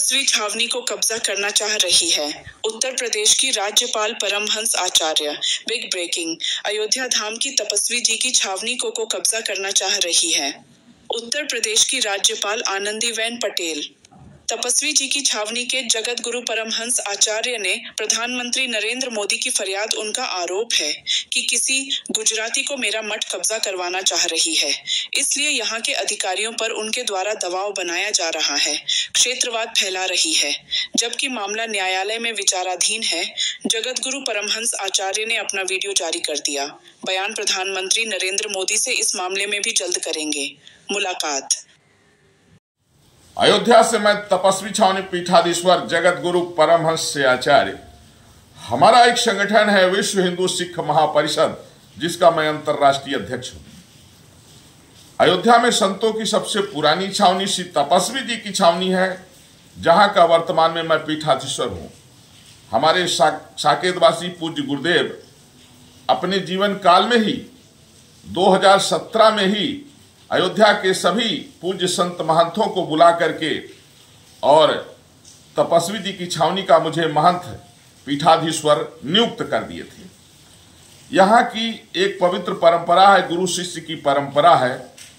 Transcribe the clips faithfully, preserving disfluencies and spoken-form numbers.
तपस्वी छावनी को कब्जा करना चाह रही है। उत्तर प्रदेश की राज्यपाल परमहंस आचार्य। बिग ब्रेकिंग, अयोध्या धाम की तपस्वी जी की छावनी को को कब्जा करना चाह रही है। उत्तर प्रदेश की राज्यपाल आनंदीबेन पटेल तपस्वी जी की छावनी के जगत गुरु परमहंस आचार्य ने प्रधानमंत्री नरेंद्र मोदी की फरियाद उनका आरोप है कि किसी गुजराती को मेरा मठ कब्जा करवाना चाह रही है, इसलिए यहाँ के अधिकारियों पर उनके द्वारा दबाव बनाया जा रहा है, क्षेत्रवाद फैला रही है। जबकि मामला न्यायालय में विचाराधीन है, जगत गुरु परमहंस आचार्य ने अपना वीडियो जारी कर दिया। बयान, प्रधानमंत्री नरेंद्र मोदी से इस मामले में भी जल्द करेंगे मुलाकात। अयोध्या से मैं तपस्वी छावनी पीठाधीश्वर जगत गुरु परमहंस से आचार्य। हमारा एक संगठन है विश्व हिंदू सिख महापरिषद, जिसका मैं अंतर्राष्ट्रीय अध्यक्ष हूं। अयोध्या में संतों की सबसे पुरानी छावनी श्री तपस्वी जी की छावनी है, जहां का वर्तमान में मैं पीठाधीश्वर हूं। हमारे शा, साकेतवासी पूज्य गुरुदेव अपने जीवन काल में ही दो हज़ार सत्रह में ही अयोध्या के सभी पूज्य संत महंतों को बुला करके और तपस्वी जी की छावनी का मुझे महंत पीठाधीश्वर नियुक्त कर दिए थे। यहाँ की एक पवित्र परंपरा है, गुरु शिष्य की परंपरा है,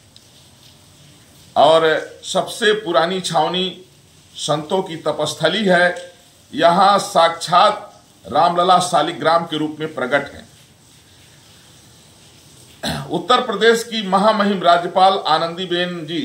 और सबसे पुरानी छावनी संतों की तपस्थली है। यहाँ साक्षात रामलला शालिग्राम के रूप में प्रकट है। उत्तर प्रदेश की महामहिम राज्यपाल आनंदीबेन जी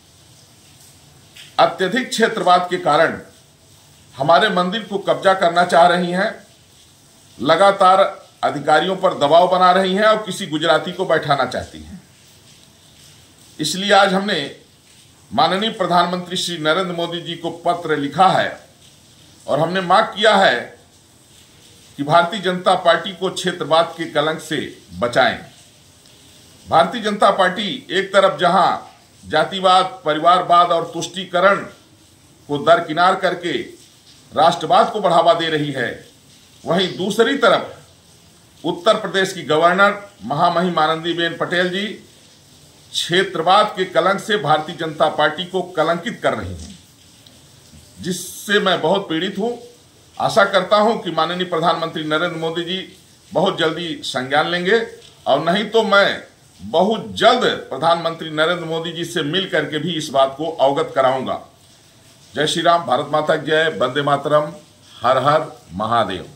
अत्यधिक क्षेत्रवाद के कारण हमारे मंदिर को कब्जा करना चाह रही हैं, लगातार अधिकारियों पर दबाव बना रही हैं और किसी गुजराती को बैठाना चाहती हैं। इसलिए आज हमने माननीय प्रधानमंत्री श्री नरेंद्र मोदी जी को पत्र लिखा है और हमने मांग किया है कि भारतीय जनता पार्टी को क्षेत्रवाद के कलंक से बचाएं। भारतीय जनता पार्टी एक तरफ जहां जातिवाद, परिवारवाद और तुष्टीकरण को दरकिनार करके राष्ट्रवाद को बढ़ावा दे रही है, वहीं दूसरी तरफ उत्तर प्रदेश की गवर्नर महामहिम आनंदीबेन पटेल जी क्षेत्रवाद के कलंक से भारतीय जनता पार्टी को कलंकित कर रही हैं, जिससे मैं बहुत पीड़ित हूं। आशा करता हूं कि माननीय प्रधानमंत्री नरेंद्र मोदी जी बहुत जल्दी संज्ञान लेंगे, और नहीं तो मैं बहुत जल्द प्रधानमंत्री नरेंद्र मोदी जी से मिल करके भी इस बात को अवगत कराऊंगा। जय श्री राम, भारत माता की जय, वंदे मातरम, हर हर महादेव।